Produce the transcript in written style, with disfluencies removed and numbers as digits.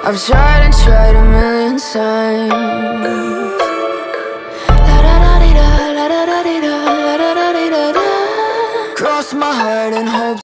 I've tried and tried a million times. La-da-da-dee-da, la-da-da-dee-da, la-da-da-dee-da-da. Cross my heart and hope